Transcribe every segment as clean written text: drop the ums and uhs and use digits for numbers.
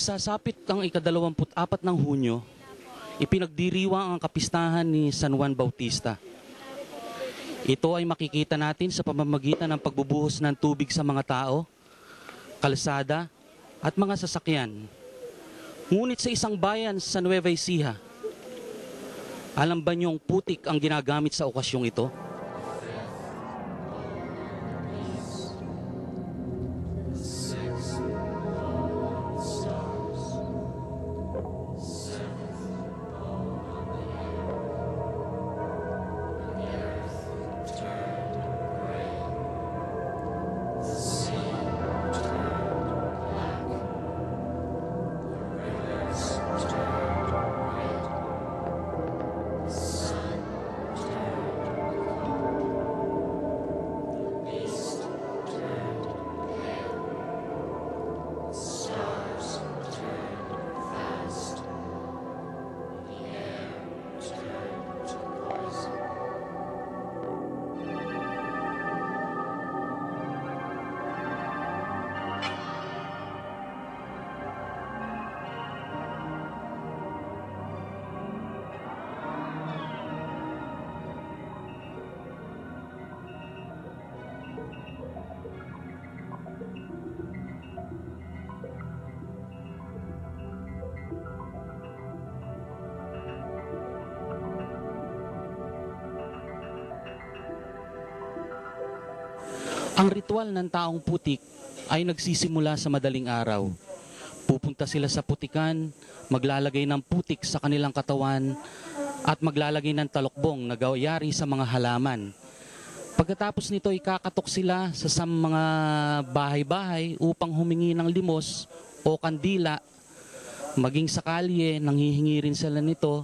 sasapit ang ika-24 ng Hunyo, ipinagdiriwang ang kapistahan ni San Juan Bautista. Ito ay makikita natin sa pamamagitan ng pagbubuhos ng tubig sa mga tao, kalsada, at mga sasakyan. Ngunit sa isang bayan sa Nueva Ecija, alam ba niyong putik ang ginagamit sa okasyong ito? Ang ritual ng taong putik ay nagsisimula sa madaling araw. Pupunta sila sa putikan, maglalagay ng putik sa kanilang katawan at maglalagay ng talokbong na gayari sa mga halaman. Pagkatapos nito, ikakatok sila sa mga bahay-bahay upang humingi ng limos o kandila. Maging sa kalye, nanghihingi rin sila nito.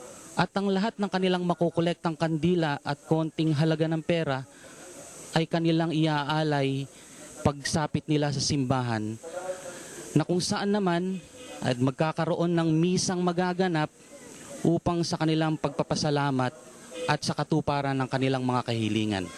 At ang lahat ng kanilang makukolektang kandila at konting halaga ng pera ay kanilang iaalay pagsapit nila sa simbahan, na kung saan naman ay magkakaroon ng misang magaganap upang sa kanilang pagpapasalamat at sa katuparan ng kanilang mga kahilingan.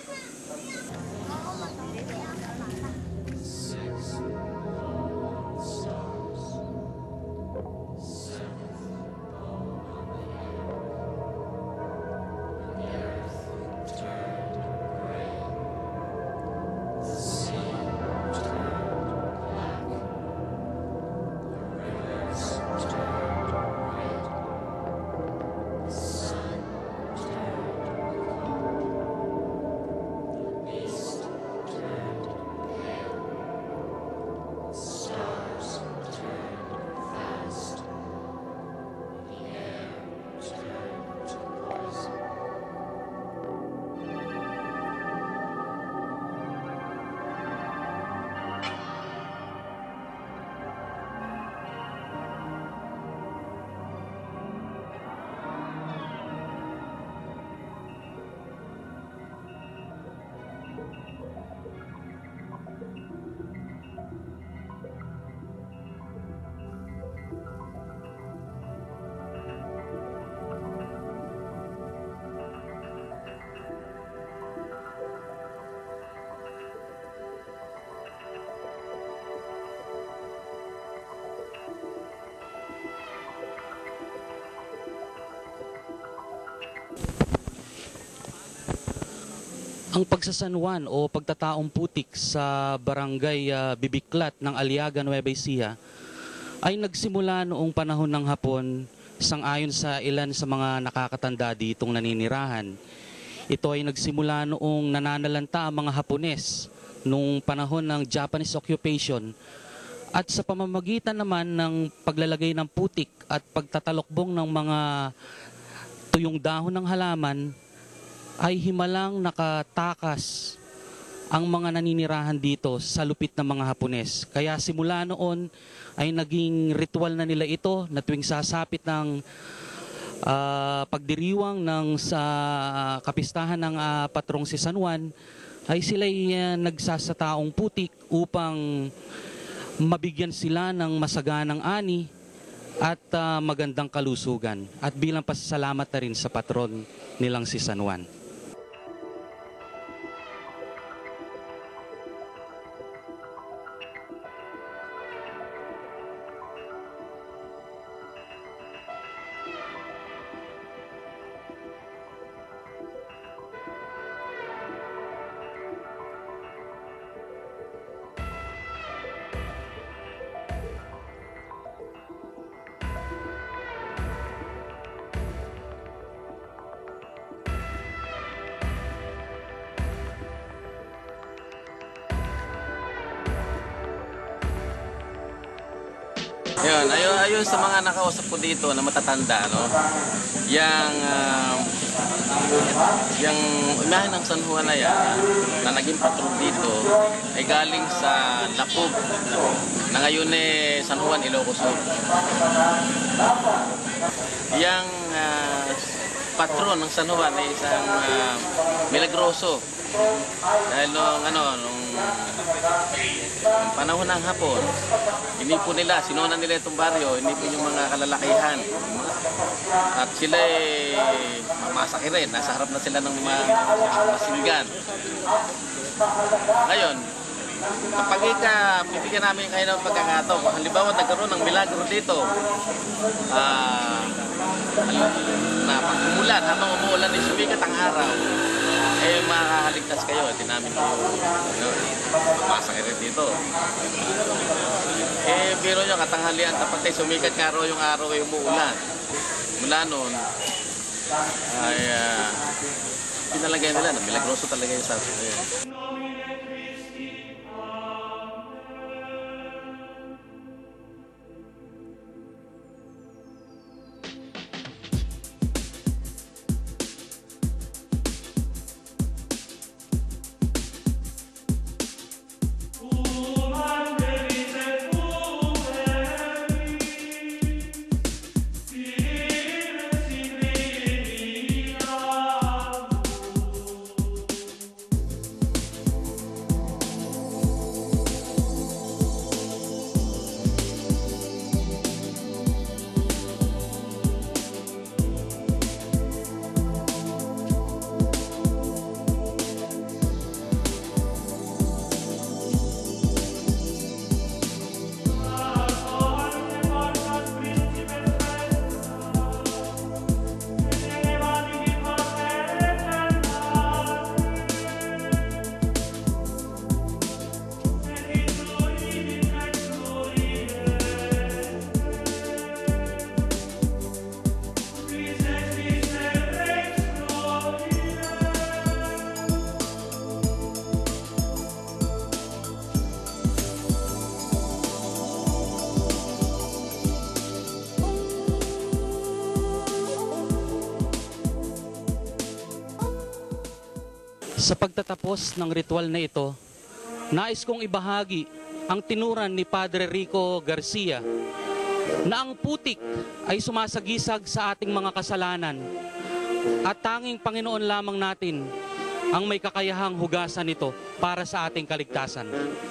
Ang pagsasanwan o pagtataong putik sa barangay Bibiclat ng ALIAGA, Nueva Ecija ay nagsimula noong panahon ng Hapon, sang-ayon sa ilan sa mga nakakatanda ditong naninirahan. Ito ay nagsimula noong nananalanta ang mga Hapones noong panahon ng Japanese occupation, at sa pamamagitan naman ng paglalagay ng putik at pagtatalokbong ng mga tuyong dahon ng halaman, ay himalang nakatakas ang mga naninirahan dito sa lupit ng mga Hapones. Kaya simula noon ay naging ritual na nila ito na tuwing sasapit ng pagdiriwang ng sa kapistahan ng patrong si San Juan, ay sila'y nagsasataong putik upang mabigyan sila ng masaganang ani at magandang kalusugan, at bilang pasasalamat na rin sa patron nilang si San Juan. Yun, ayun sa mga nakausap ko dito na matatanda, no? Yung imahe ng San Juan na yan, na naging patrol dito, ay galing sa Lapog, na ngayon San Juan, Ilocos Sur. Yang patron ng San Juan ay isang milagroso. Dahil nung panahon ng hapon, inipon nila, sinunan nila itong baryo, inipon yung mga kalalakihan. At sila masaki rin, nasa harap na sila ng mga masinggan. Ngayon, kapag bibigyan namin kayo ng pagkakataon, halimbawa nagkaroon ng milagro dito, na pag umulan, habang umuulan, sumikat ang araw, makakaligtas kayo, namin kayo, masakit rin dito. Biro nyo, katanghalian, tapos sumikat nga raw yung araw ay umuulan. Mula noon, ay pinalagay nila na milagroso talaga yung sabi. Sa pagtatapos ng ritual na ito, nais kong ibahagi ang tinuran ni Padre Rico Garcia na ang putik ay sumasagisag sa ating mga kasalanan at tanging Panginoon lamang natin ang may kakayahang hugasan ito para sa ating kaligtasan.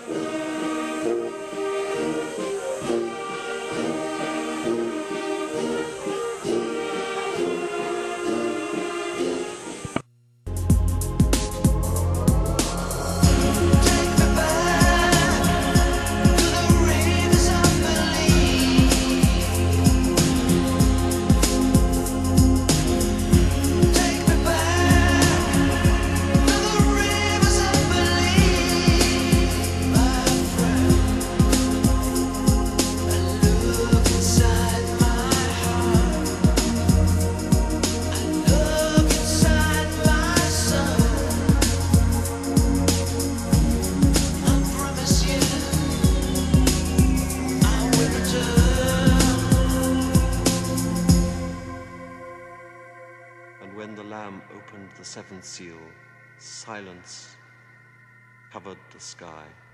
When the Lamb opened the seventh seal, silence covered the sky.